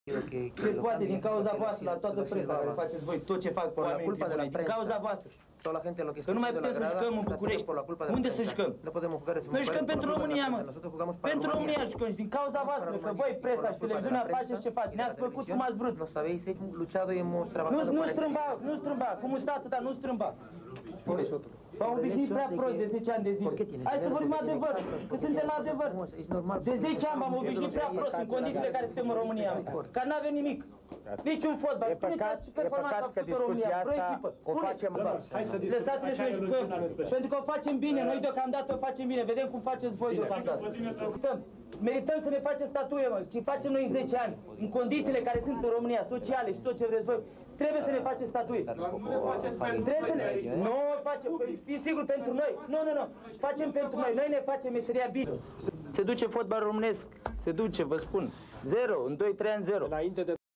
Se poate din cauza voastră, la toată presa care faceți voi, tot ce fac oamenii tribunei, din cauza voastră. Că nu mai putem să jucăm în București. Unde să jucăm? Noi jucăm pentru România, mă. Pentru România jucăm și din cauza voastră, că voi, presa și televiziunea, faceți ce faceți. Ne-ați făcut cum ați vrut. Nu strâmba, cum stați, dar nu strâmba. V-am obișnuit prea prost de 10 ani de zile. Hai să vorbim adevăr, că suntem la adevăr. De 10 ani m-am obișnuit prea prost în condițiile care suntem în România. Că n-avem nimic. Niciun fotbal. E păcat că discuția asta o facem. Lăsați-ne să ne jucăm. Pentru că o facem bine. Noi deocamdată o facem bine. Vedem cum faceți voi deocamdată. Merităm să ne facem statuie, mă. Ce facem noi în 10 ani, în condițiile care sunt în România, sociale și tot ce vreți voi. Trebuie să ne facem statuie. Trebuie să ne... Nu facem, fiți sigur pentru noi. Nu. Facem pentru noi. Noi ne facem meseria bine. Se duce fotbalul românesc. Se duce, vă spun. 0, în 2-3 ani 0.